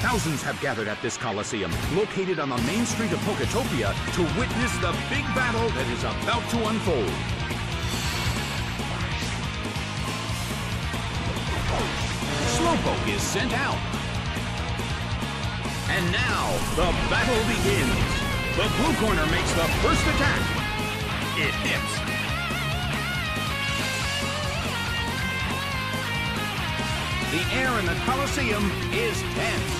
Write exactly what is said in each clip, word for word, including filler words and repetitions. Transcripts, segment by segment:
Thousands have gathered at this Coliseum, located on the main street of Poketopia, to witness the big battle that is about to unfold. Slowpoke is sent out. And now, the battle begins. The blue corner makes the first attack. It hits. The air in the Coliseum is tense.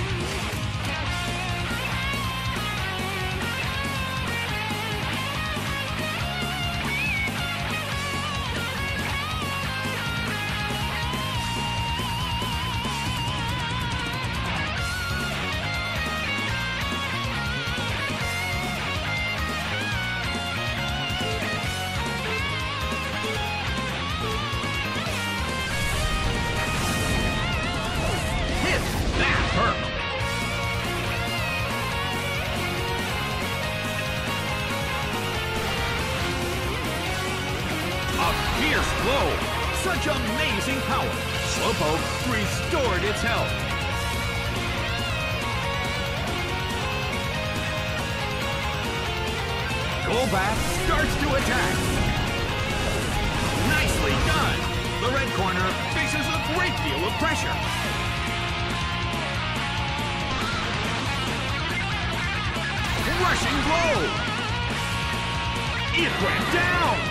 Fierce blow! Such amazing power! Slowpoke restored its health. Golbat starts to attack. Nicely done! The red corner faces a great deal of pressure. Rushing blow! It went down!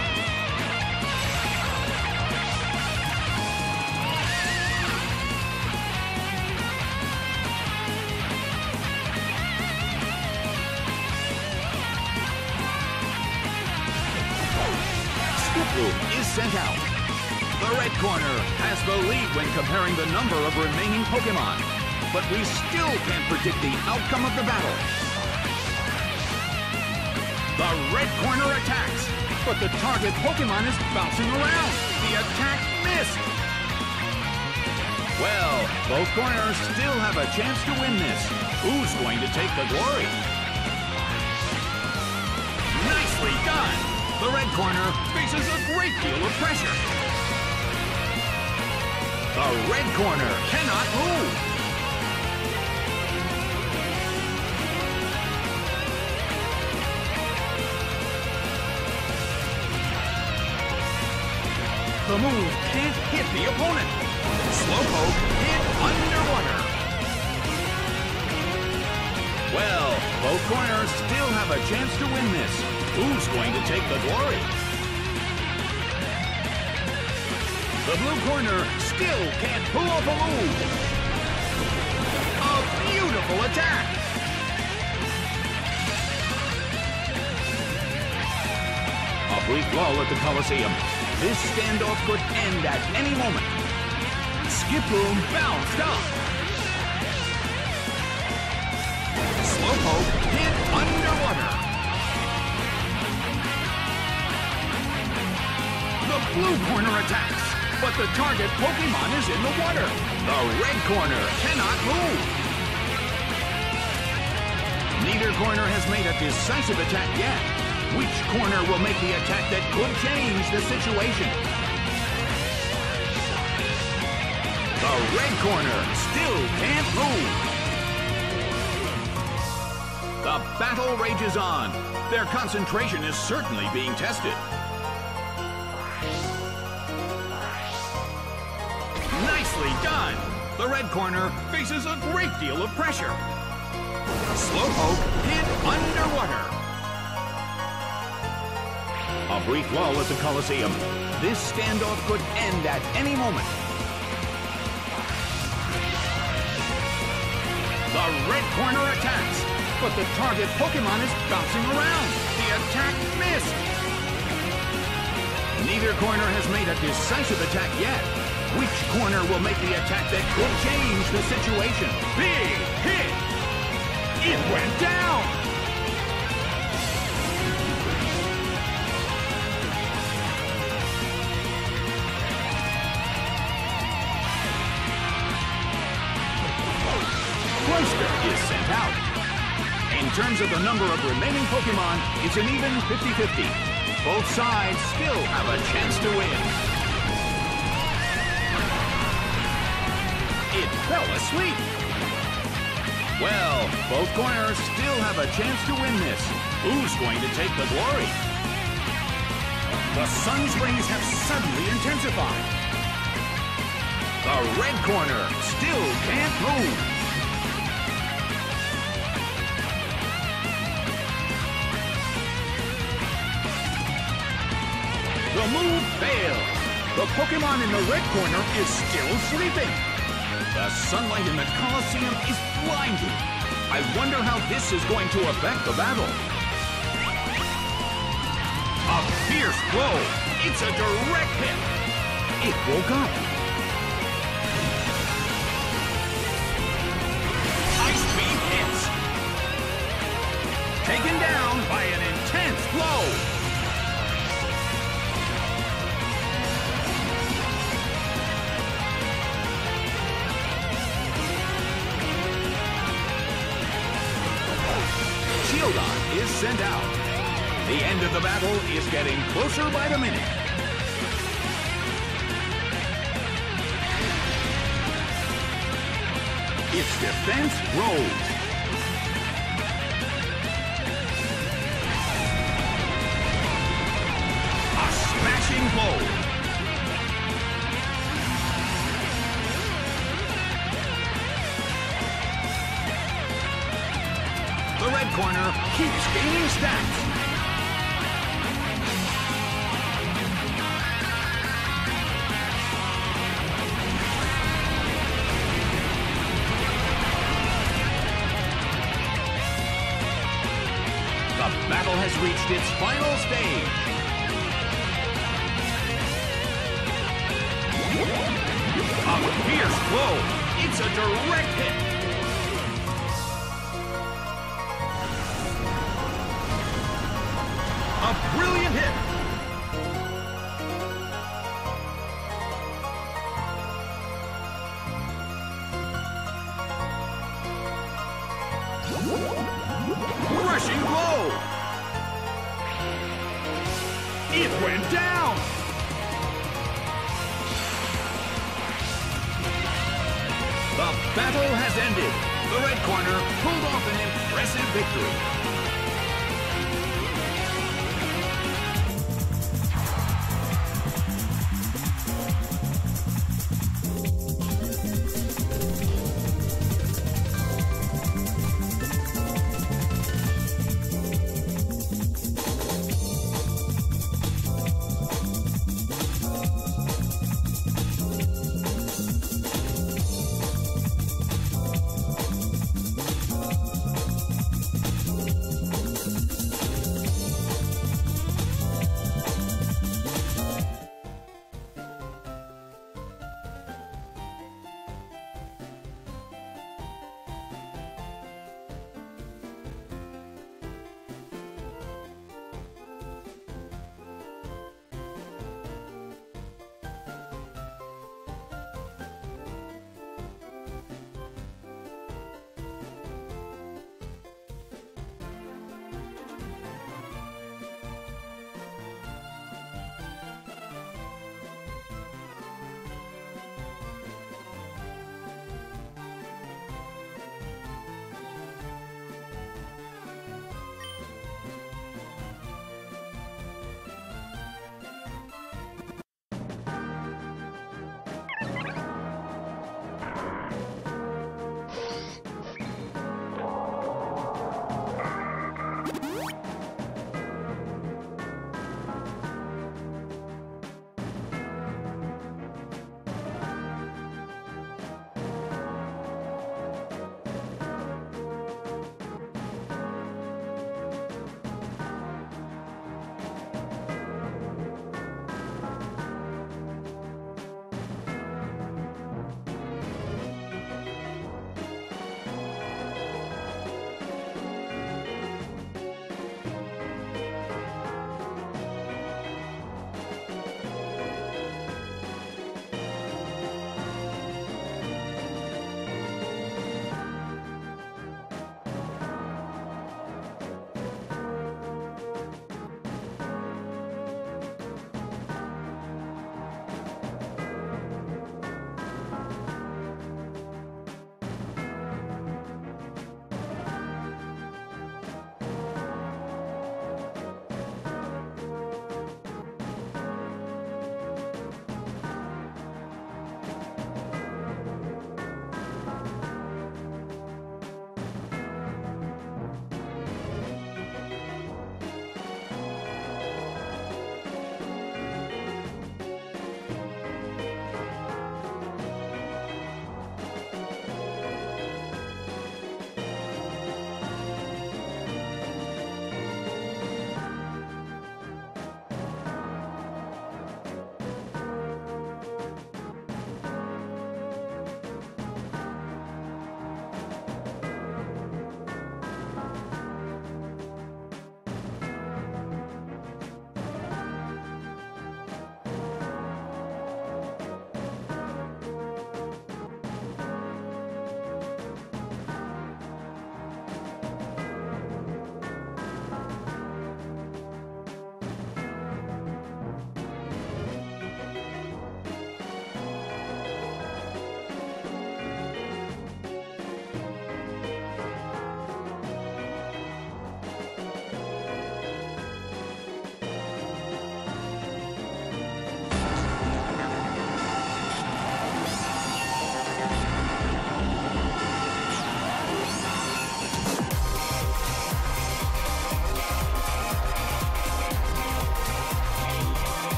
Skiploom is sent out. The red corner has the lead when comparing the number of remaining Pokemon, but we still can't predict the outcome of the battle. The red corner attacks, but the target Pokemon is bouncing around. The attack missed. Well, both corners still have a chance to win this. Who's going to take the glory? Nicely done! The red corner faces a great deal of pressure. The red corner cannot move. The move can't hit the opponent. Slowpoke hit underwater. Well, both corners still have a chance to win this. Who's going to take the glory? The blue corner still can't pull off a move. A beautiful attack. A brief lull at the Coliseum. This standoff could end at any moment. Skiploom bounced up. Slowpoke hit underwater. The blue corner attacks, but the target Pokemon is in the water. The red corner cannot move. Neither corner has made a decisive attack yet. Which corner will make the attack that could change the situation? The red corner still can't move. The battle rages on. Their concentration is certainly being tested. Nicely done! The red corner faces a great deal of pressure. Slowpoke hit underwater. A brief lull at the Coliseum. This standoff could end at any moment. The red corner attacks, but the target Pokemon is bouncing around. The attack missed. Neither corner has made a decisive attack yet. Which corner will make the attack that could change the situation? Big hit! It went down! Cloyster is sent out. In terms of the number of remaining Pokemon, it's an even fifty fifty. Both sides still have a chance to win. It fell asleep. Well, both corners still have a chance to win this. Who's going to take the glory? The sun's rays have suddenly intensified. The red corner still can't move. The move failed. The Pokemon in the red corner is still sleeping. The sunlight in the Colosseum is blinding. I wonder how this is going to affect the battle. A fierce blow. It's a direct hit. It woke up. Ice beam hits. Taken down by an intense blow. Shieldon is sent out. The end of the battle is getting closer by the minute. Its defense grows. A smashing blow. The red corner keeps gaining stats. The battle has reached its final stage. A fierce blow. It's a direct hit. A brilliant hit. Rushing blow. It went down. The battle has ended. The red corner pulled off an impressive victory.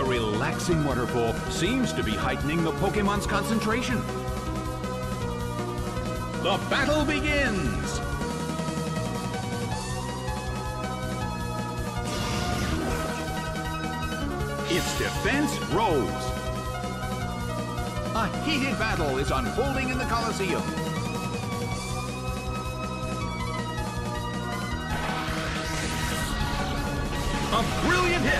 relaxing waterfall seems to be heightening the Pokemon's concentration. The battle begins! Its defense rose. A heated battle is unfolding in the Colosseum. A brilliant hit!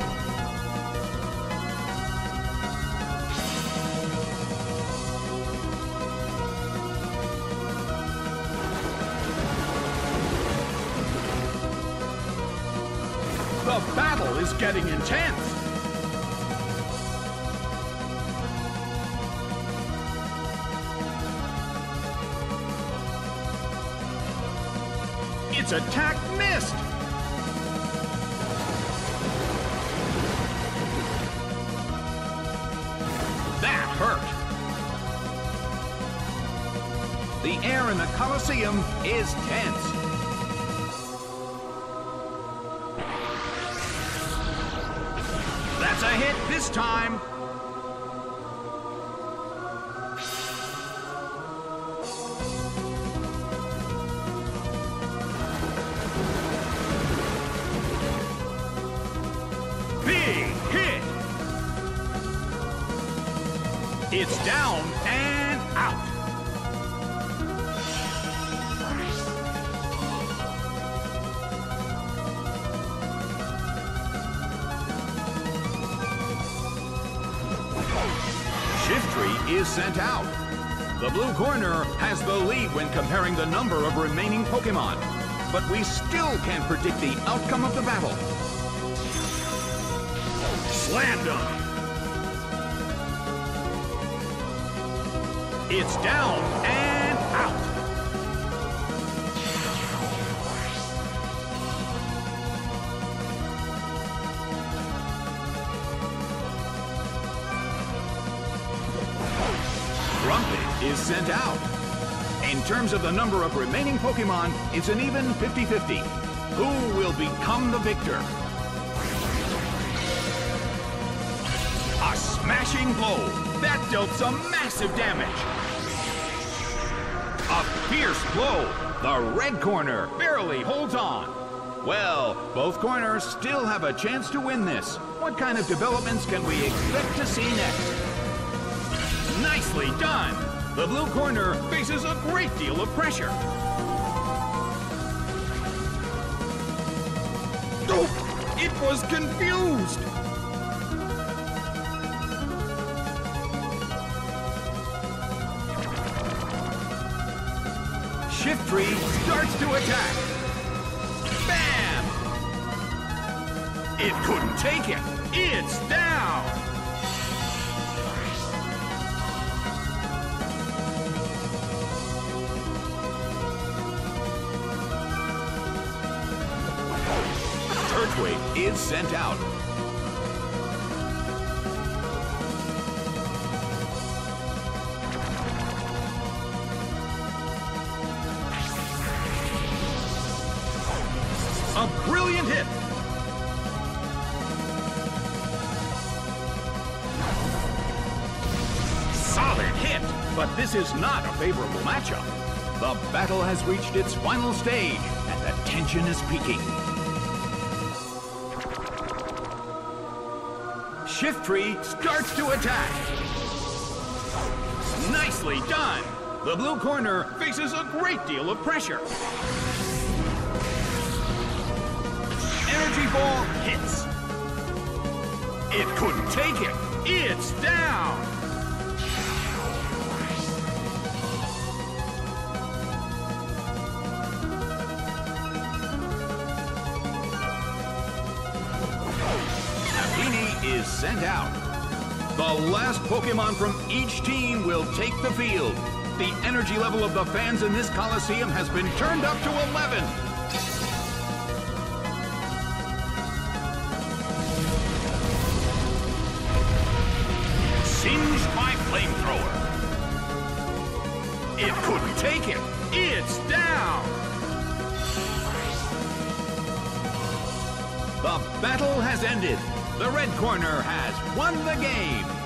The battle is getting intense! Its attack missed! That hurt! The air in the Colosseum is tense. That's a hit this time! Big hit! It's down and out! Shiftry is sent out. The blue corner has the lead when comparing the number of remaining Pokemon, but we still can't predict the outcome of the battle. Slam dunk! It's down and out! Grumpig is sent out. In terms of the number of remaining Pokemon, it's an even fifty fifty. Who will become the victor? A smashing blow! That dealt some massive damage! A fierce blow! The red corner barely holds on. Well, both corners still have a chance to win this. What kind of developments can we expect to see next? Nicely done! The blue corner faces a great deal of pressure. Oh! It was confused! Shiftry starts to attack. Bam! It couldn't take it. It's down! Turtwig is sent out. A brilliant hit! Solid hit! But this is not a favorable matchup. The battle has reached its final stage, and the tension is peaking. Shiftry starts to attack. Nicely done! The blue corner faces a great deal of pressure. Energy ball hits. It couldn't take it. It's down. Nagini is sent out. The last Pokemon from each team will take the field. The energy level of the fans in this Coliseum has been turned up to eleven. Singed by flamethrower. It couldn't take it. It's down. The battle has ended. The red corner has won the game.